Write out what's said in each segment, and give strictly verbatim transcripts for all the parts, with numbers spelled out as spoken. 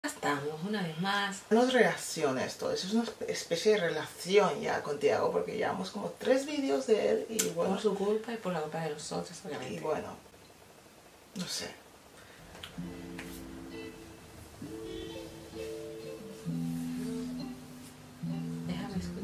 Estamos una vez más. Nos reacciona esto, eso es una especie de relación ya con Tiago, porque llevamos como tres vídeos de él y bueno. Por su culpa y por la culpa de los otros, obviamente. Y bueno, no sé. Déjame escuchar.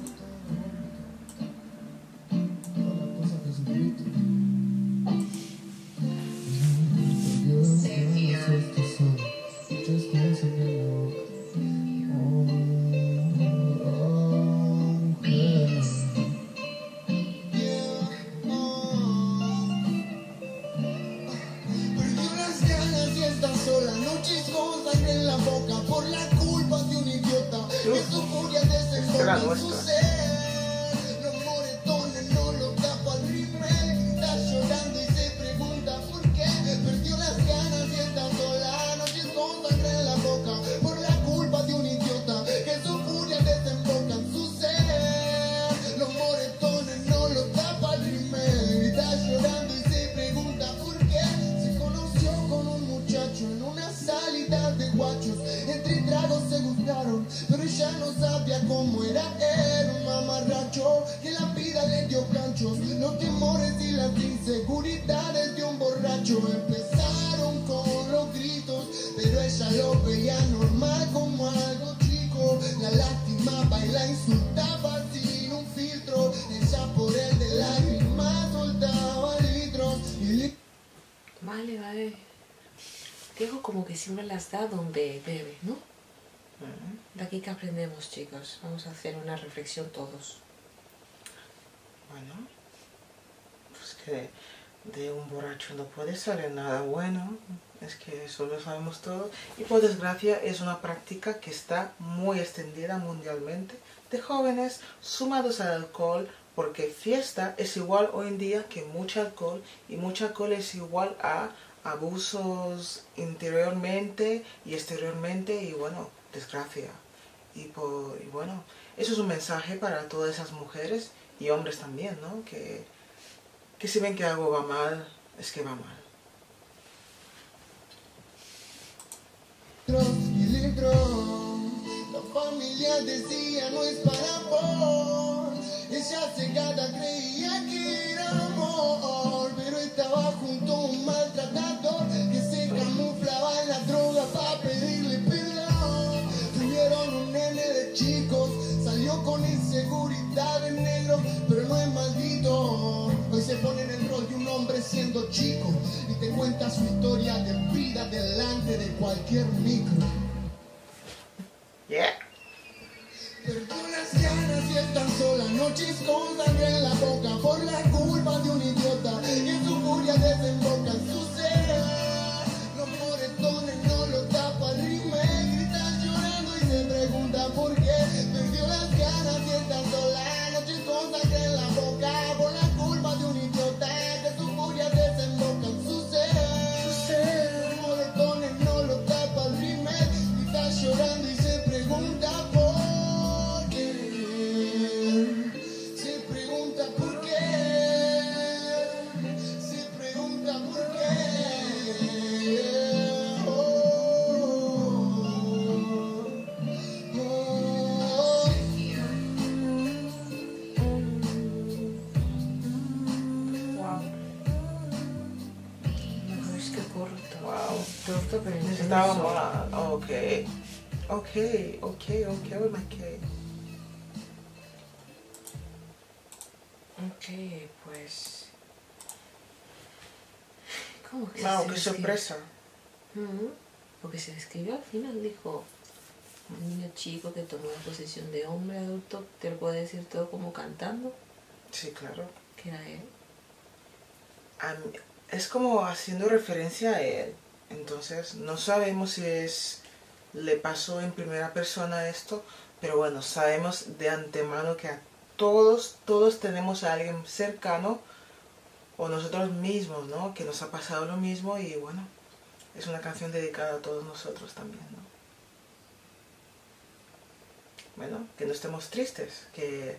Sola, noches con sangre en la boca por la culpa de un idiota que su furia desemboca en su ser. Los moretones no lo tapa el rímel, está llorando y se pregunta por qué perdió las ganas y está sola, noches con sangre en la boca por la culpa de un idiota que su furia desemboca en su ser. Los moretones no lo tapa el rímel, está llorando y se pregunta por qué se conoció con un muchacho en una salida de guachos, entre tragos se gustaron, pero ella no sabía cómo era él, un mamarracho que la vida le dio ganchos, los temores y las inseguridades de un borracho empezaron con los gritos, pero ella lo veía normal como algo chico, la lastimaba y la insultaba sin un filtro, ella por él de lágrimas soltaba litros y li Vale, vale. Diego como que siempre las da donde bebe, ¿no? Uh-huh. De aquí que aprendemos, chicos. Vamos a hacer una reflexión todos. Bueno, pues que de un borracho no puede salir nada bueno, es que eso lo sabemos todos. Y por desgracia es una práctica que está muy extendida mundialmente de jóvenes sumados al alcohol, porque fiesta es igual hoy en día que mucho alcohol, y mucho alcohol es igual a abusos interiormente y exteriormente, y bueno, desgracia. Y, por, y bueno, eso es un mensaje para todas esas mujeres y hombres también, ¿no? Que, que si ven que algo va mal, es que va mal. La familia decía no es para vos, ella cegada creía que era amor, pero estaba junto a un maltratador que se camuflaba en la droga para pedirle perdón. Tuvieron un nene de chicos, salió con inseguridad en negro, pero no es maldito. Hoy se pone en el rol de un hombre siendo chico y te cuenta su historia de vida delante de cualquier micro. Yeah. Perdió las ganas y están sola, noches con sangre en la boca por la culpa de un idiota que su furia desemboca en su ser. Los moretones no lo tapa el rímel, grita llorando y se pregunta por qué. Perdió las ganas y están sola, noches con sangre en la boca por la culpa de un idiota que su furia desemboca en su ser. Los moretones no lo tapa el rímel, grita llorando y se pregunta por Corto, pero Necesitaba más. Ok. Ok, ok, ok, with my cake. Ok, pues... ¿Cómo que Wow, se qué describe? sorpresa. Uh-huh. Porque se describió al final, dijo un niño chico que tomó la posición de hombre adulto, te lo puede decir todo como cantando, Sí, claro. que era él. A mí- es como haciendo referencia a él. Entonces, no sabemos si es le pasó en primera persona esto, pero bueno, sabemos de antemano que a todos, todos tenemos a alguien cercano o nosotros mismos, ¿no? Que nos ha pasado lo mismo, y bueno, es una canción dedicada a todos nosotros también, ¿no? Bueno, que no estemos tristes, que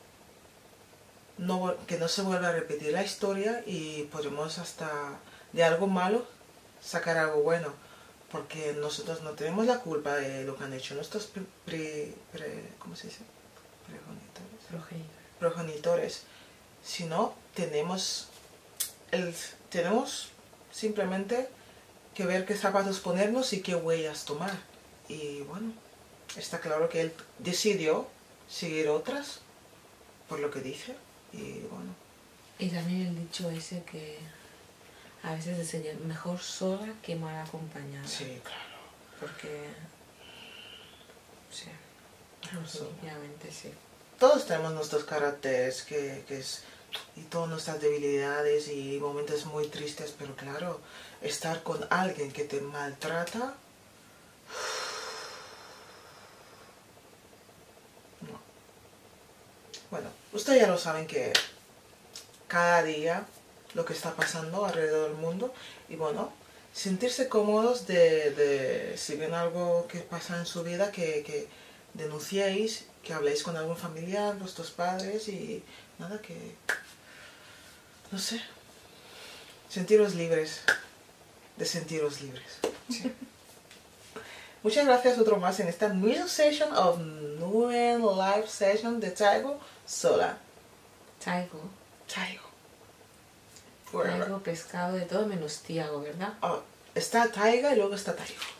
no, que no se vuelva a repetir la historia y podremos hasta de algo malo sacar algo bueno. porque nosotros no tenemos la culpa de lo que han hecho nuestros pre, pre, pre- ¿cómo se dice? Progenitores. Progenitor. progenitores, sino tenemos, el, tenemos simplemente que ver qué zapatos ponernos y qué huellas tomar. Y bueno, está claro que él decidió seguir otras, por lo que dice, y bueno. Y también el dicho ese que a veces enseña mejor sola que mal acompañada. Sí, claro. Porque... sí, definitivamente sí. Todos tenemos nuestros caracteres que, que es, y todas nuestras debilidades y momentos muy tristes, pero claro, estar con alguien que te maltrata, no. Bueno, ustedes ya lo saben que cada día lo que está pasando alrededor del mundo, y bueno, sentirse cómodos de, de si ven algo que pasa en su vida, que, que denunciéis, que habléis con algún familiar, vuestros padres, y nada, que, no sé, sentiros libres, de sentiros libres. Sí. Muchas gracias otro más en esta music session of Nguyen Live Session de Taigo Sola. Taigo. Taigo. Taigo, pescado de todo menos Tiago, ¿verdad? Oh, está Taiga y luego está Taigo.